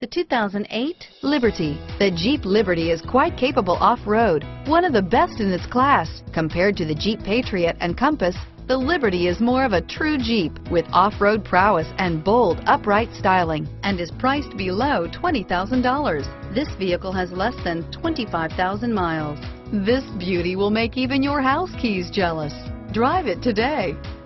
The 2008 Liberty. The Jeep Liberty is quite capable off-road, one of the best in its class. Compared to the Jeep Patriot and Compass, the Liberty is more of a true Jeep with off-road prowess and bold, upright styling, and is priced below $20,000. This vehicle has less than 25,000 miles. This beauty will make even your house keys jealous. Drive it today.